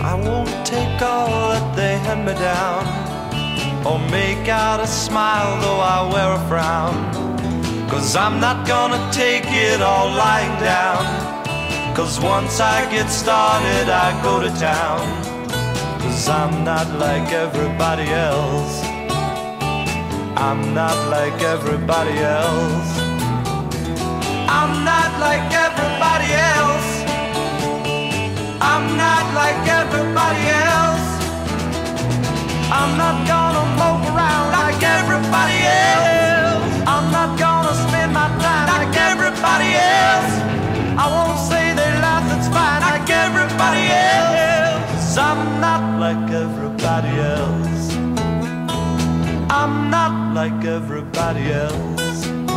I won't take all that they hand me down, or make out a smile though I wear a frown. 'Cause I'm not gonna take it all lying down, 'cause once I get started I go to town. 'Cause I'm not like everybody else, I'm not like everybody else, I'm not like everybody else, I'm not like everybody else. I'm not gonna mope around like everybody else, I'm not gonna spend my time like everybody else. I won't say they laugh, it's fine, like everybody else. 'Cause I'm not like everybody else, I'm not like everybody else.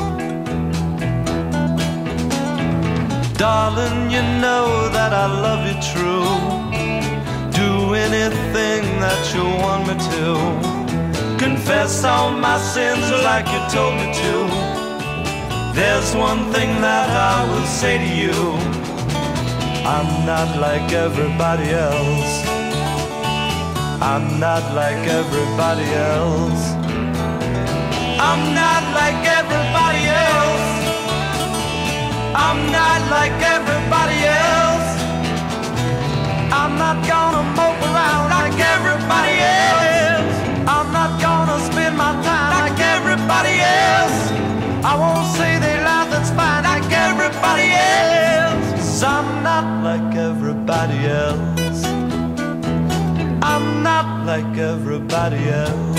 Darling, you know that I love you true. Do anything that you want me to. Confess all my sins like you told me to. There's one thing that I will say to you: I'm not like everybody else, I'm not like everybody else, I'm not like everybody else, I'm not like everybody else. I'm not gonna mope around like everybody else, I'm not gonna spend my time like everybody else. I won't say they laugh, that's fine, like everybody else. 'Cause I'm not like everybody else, I'm not like everybody else,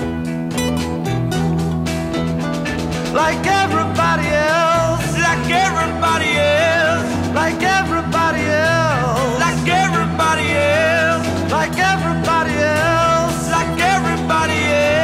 like everybody else, like everybody else, like everybody else, like everybody else, like everybody else, like everybody else.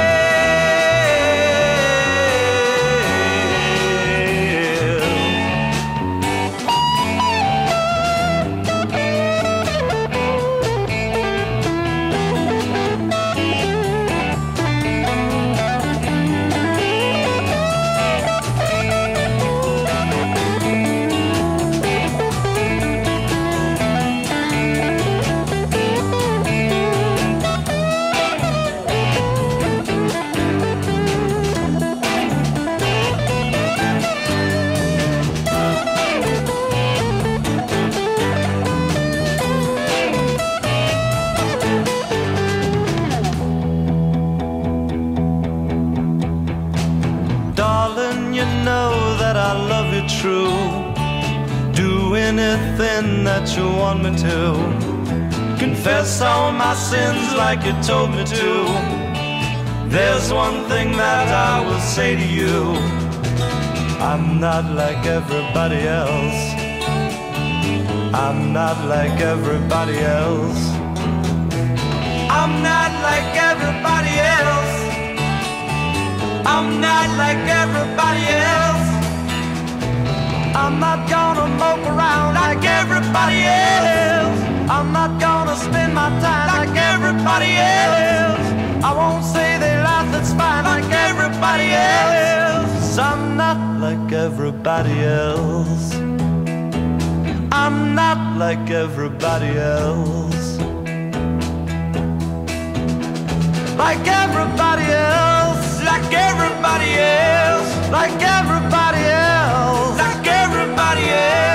True, do anything that you want me to. Confess all my sins like you told me to. There's one thing that I will say to you: I'm not like everybody else, I'm not like everybody else, I'm not like everybody else, I'm not like everybody else. I'm not gonna mope around like everybody else, I'm not gonna spend my time like everybody else. I won't say they laugh, that's fine, like everybody else. 'Cause I'm not like everybody else, I'm not like everybody else, like everybody else, like everybody else, like everybody else, like everybody else.